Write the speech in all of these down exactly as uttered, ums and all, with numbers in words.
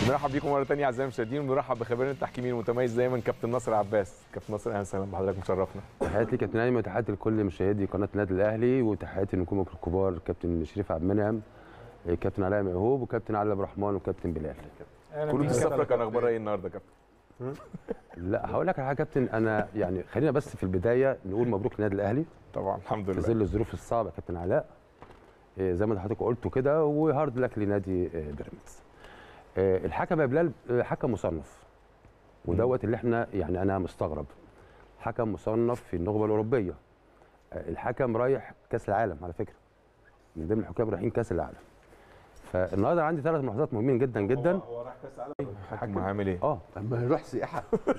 بنرحب بيكم مره ثانيه اعزائي المشاهدين، وبنرحب بخبيرنا التحكيمي المتميز دايما كابتن ناصر عباس. كابتن ناصر اهلا وسهلا بحضرتك، مشرفنا. تحياتي كابتن ايمن وتحياتي لكل مشاهدي قناه النادي الاهلي، وتحياتي لنجومك الكبار كابتن شريف عبد المنعم، كابتن علاء ميهوب، وكابتن علي عبد الرحمن، وكابتن بلال. كروت الصفرا كان اخبارها ايه النهارده يا كابتن؟ لا هقول لك على حاجه يا كابتن، انا يعني خلينا بس في البدايه نقول مبروك للنادي الاهلي. طبعا الحمد لله في ظل الظروف الصعبه يا كابتن علاء، زي ما حضرتك قلتوا كده، وهارد لك لنادي بيراميدز. الحكم يا بلال حكم مصنف، ودوت اللي احنا يعني انا مستغرب. حكم مصنف في النخبه الاوروبيه، الحكم رايح كاس العالم على فكره، من ضمن الحكام رايحين كاس العالم. فالنهارده عندي ثلاث ملاحظات مهمين جدا جدا. هو, هو راح كاس العالم. الحكم عامل ايه؟ اه اما يروح سياحه.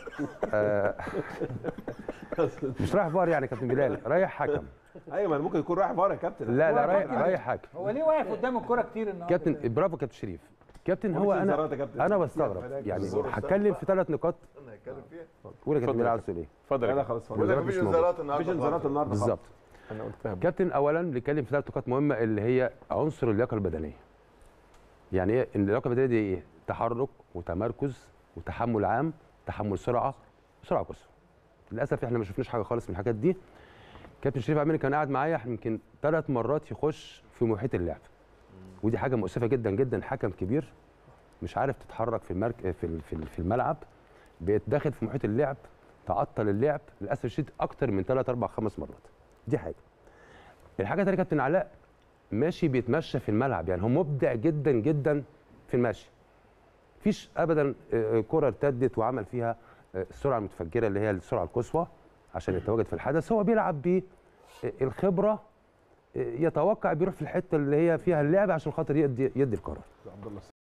مش رايح فار يعني يا كابتن بلال، رايح حكم. ايوه، ما ممكن يكون رايح فار يا كابتن. لا لا رايح رايح حكم. هو ليه واقف قدام الكوره كتير النهارده؟ كابتن برافو كابتن شريف. كابتن هو انا انا بستغرب يعني هتكلم في ثلاث نقاط. انا هتكلم فيها. قول يا كابتن بلال، عاوز تقول ايه؟ اتفضل. لا خلاص بقول لك مفيش انذارات النهارده. مفيش انذارات النهارده بالظبط. انا قلتها. كابتن اولا نتكلم في ثلاث نقاط مهمه، اللي هي عنصر اللياقه البدنيه. يعني ايه اللياقه البدنيه دي؟ ايه؟ تحرك وتمركز وتحمل عام، تحمل سرعه وسرعه قصوى. للاسف احنا ما شفناش حاجه خالص من الحاجات دي. كابتن شريف عبد المنعم كان قاعد معايا يمكن ثلاث مرات يخش في محيط اللعب، ودي حاجه مؤسفه جدا جدا. حكم كبير مش عارف تتحرك في المرك... في في الملعب، بيتدخل في محيط اللعب، تعطل اللعب للاسف الشديد اكتر من ثلاث اربع خمس مرات. دي حاجه. الحاجه الثانيه كابتن علاء ماشي بيتمشى في الملعب، يعني هو مبدع جدا جدا في المشي. مفيش ابدا كره ارتدت وعمل فيها السرعه المتفجره اللي هي السرعه القصوى عشان يتواجد في الحدث. هو بيلعب بالخبره، يتوقع بيروح في الحته اللي هي فيها اللعب عشان خاطر يدي يدي القرار.